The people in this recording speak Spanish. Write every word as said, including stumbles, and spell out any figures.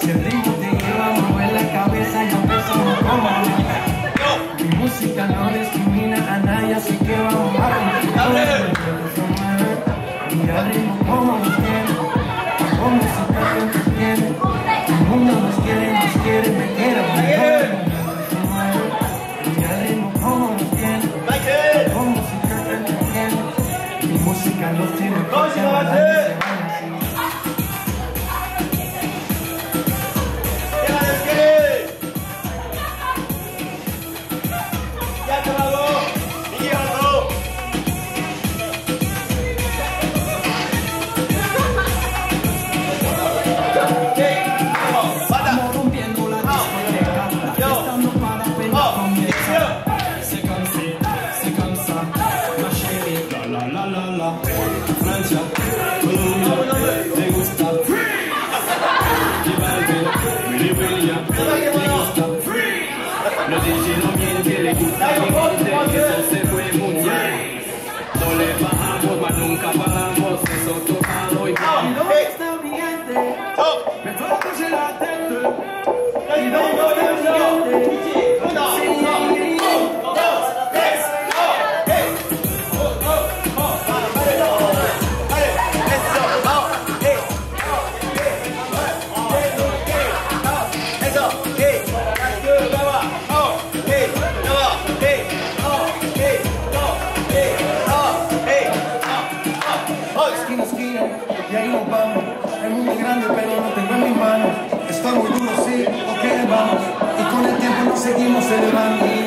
Si el ritmo te lleva a mover la cabeza, yo empezamos como mi música no discrimina a nadie, así que vamos a ver. Mira el ritmo como nos tiene, como música que nos tiene. El mundo nos quiere, nos quiere, me quiere, me quiere. Mira el ritmo como nos tiene, como música que nos tiene. Mi música nos tiene, que se van así. Francia, Colombia, te gusta Givaldo, Willy William, te gusta los D J no mienten, le gusta mi gente, que eso se fue mundial. No le bajamos, mas nunca paramos, eso tocado y Y no está vigente, me fue a coger la tête. Y no está vigente. Y ahí nos vamos, el mundo es grande pero no tengo en mis manos. Estoy muy duro, sí, ok, vamos. Y con el tiempo nos seguimos elevando.